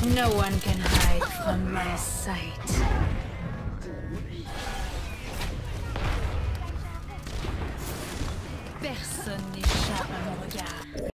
No one can hide from my sight. Personne n'échappe à mon regard.